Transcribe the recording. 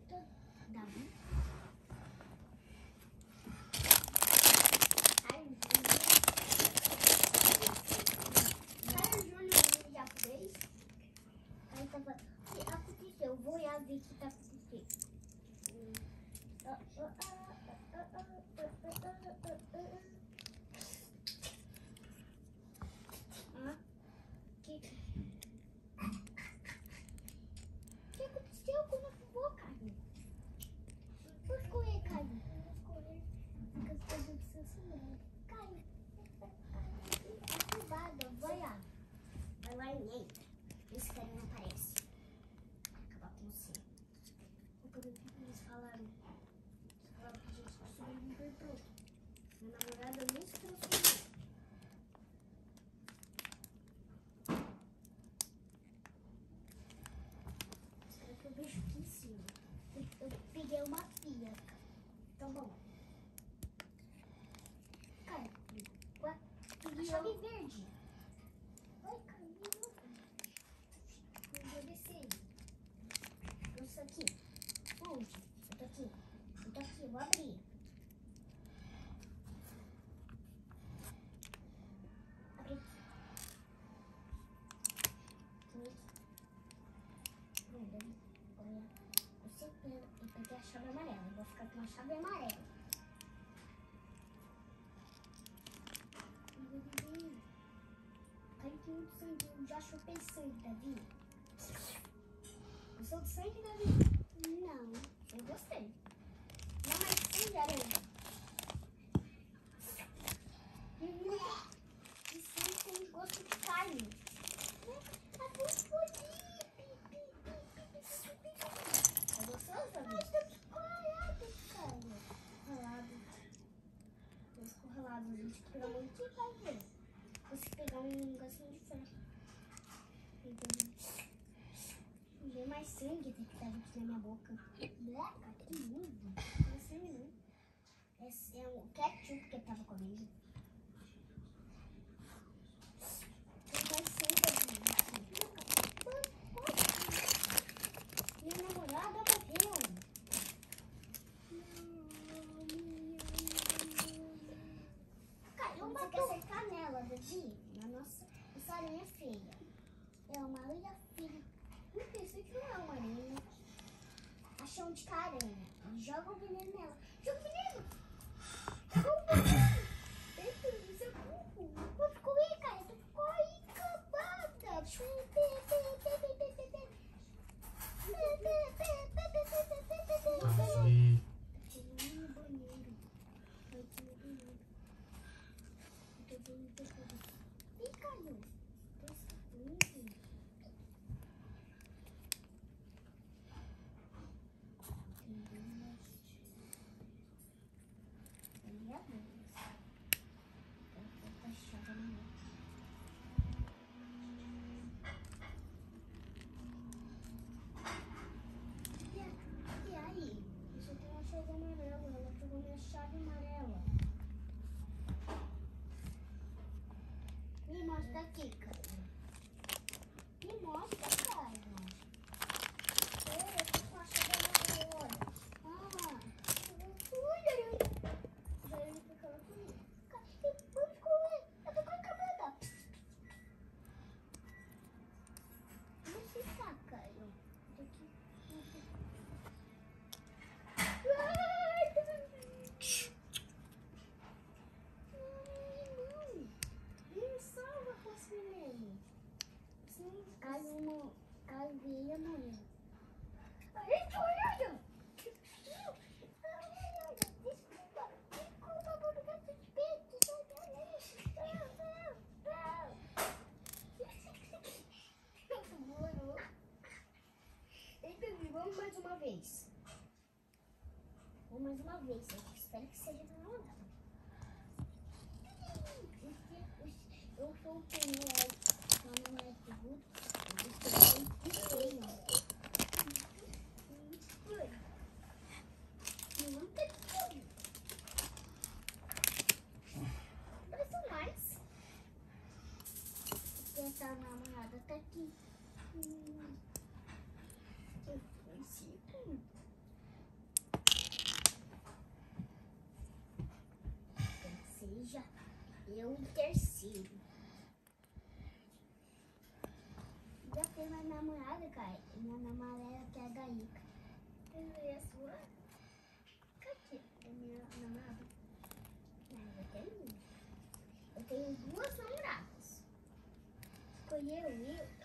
Davi. Caio Júnior já fez. Aí tava. O que aconteceu? Eu vou olhar ver o que tá acontecendo. O que aconteceu quando eu vou, Caio? Vou escorrer, Caio. Vou escorrer. Fica fazendo sensacional. Caio. Acabada, vai lá. Vai lá e entra. Esse cara não aparece. Vai acabar com você. O que eles falaram? Eles falaram que a gente sobreviver pronto. Minha namorada não se transformou. Será que eu vejo aqui em cima? Eu peguei uma pia. Tá bom. Cara, peguei chave verde. Vai, caiu. Eu vou descer. Isso aqui. Onde? Eu tô aqui. Eu tô aqui, eu vou abrir. Abre aqui. Olha. Eu peguei a chave amarela. Eu vou ficar com a chave amarela. Caiu que muito sangue. Eu já chupei sangue, Davi. Eu sou do sangue, Davi? Não, eu gostei. Não, mas sangue, aranha. De sangue tem gosto de carne. Tá muito bonito. É gostoso, Davi? Ai, tá descolado, cara. Ralado. Tô escorrelado, gente. Pegar um monte, vai ver. Você pegar um negocinho de ferro. Vê mais sangue que tá aqui na minha boca. Bleca, que lindo. Não é sangue não. Esse é o ketchup que eu tava comendo. Tem mais sangue aqui. Minha namorada morreu. Caiu, você quer acertar nela, Davi? Essa aranha é feia. É uma aranha feia. Não pensei que não é uma aranha. Achei um de caranha. Joga o veneno nela. Joga o veneno! Joga o veneno! Eita, você é burro. Vou correr, cara. Tu corre, acabada. Ih, caiu. E aí? Isso aqui é uma chave amarela. Ela pegou minha chave amarela. Me mostra aqui, cara. Me mostra, cara. Eu tô com a chave amarela. Ah, vamos correr. Eu tô com a câmera. Vamos ficar, Caio. Me salva com esse menino. Sim, Caio veio morrer. Ai, tô olhando. Desculpa, vou pegar seu peito. Vamos mais uma vez. Vamos mais uma vez. Eu espero que seja do meu lado. Eu sou o Senhor. Não é seguro. Eu sou o Senhor. Não tem tudo. Dois mais. Essa namorada tá aqui. Eu consigo. eu em terceiro. Já tem minha namorada, cara. Minha namorada que é a Gaíca. E a sua? Cadê a minha namorada? Não, eu tenho uma. Eu tenho duas namoradas. Escolheu eu.